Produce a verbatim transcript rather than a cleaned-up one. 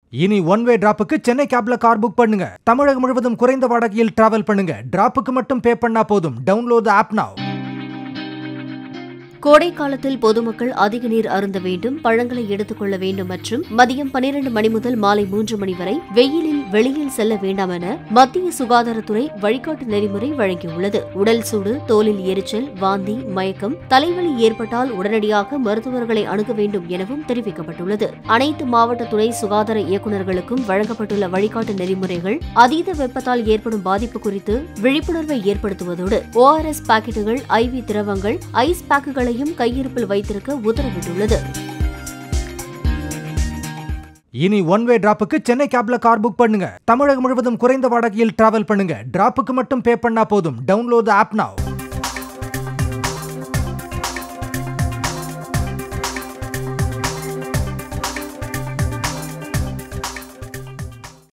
இனி one way டிராப்புக்கு Chennai கேப்ல car book பண்ணுங்க. தமிழகம் முழுவதும் குறைந்த வாடகையில் டிராவல் பண்ணுங்க. டிராப்புக்கு மட்டும் பே பண்ணா போதும். டவுன்லோட் தி ஆப் நவ. கோடை காலத்தில் பொதுமக்கள் அதிக நீர் அருந்த வேண்டும், பழங்களை எடுத்துக் கொள்ள வேண்டும் மற்றும் மதியம் பனிரண்டு மணி முதல் மாலை மூன்று மணி வரை வெயிலில் வெளியில் செல்ல வேண்டாம் என மத்திய சுகாதாரத்துறை வழிகாட்டு நெறிமுறை வழங்கியுள்ளது. உடல் சூடு, தோலில் எரிச்சல், வாந்தி, மயக்கம், தலைவலி ஏற்பட்டால் உடனடியாக மருத்துவர்களை அணுக வேண்டும் எனவும் தெரிவிக்கப்பட்டுள்ளது. அனைத்து மாவட்ட துணை சுகாதார இயக்குநர்களுக்கும் வழங்கப்பட்டுள்ள வழிகாட்டு நெறிமுறைகள் அதீத வெப்பத்தால் ஏற்படும் பாதிப்பு குறித்து விழிப்புணர்வை ஏற்படுத்துவதோடு ஓ ஆர் எஸ் பாக்கெட்டுகள், ஐவி திரவங்கள், ஐஸ் பேக்குகள் கையிருப்பில் வைத்திருக்க உத்தரவிட்டுள்ளது. இனி ஒன் வே டிராப்புக்கு சென்னை கேப்ல கார் புக் பண்ணுங்க. தமிழகம் முழுவதும் குறைந்த வாடகையில் டிராவல் பண்ணுங்க. டிராப்புக்கு மட்டும் பே பண்ணா போதும். டவுன்லோட் தி ஆப் நவ.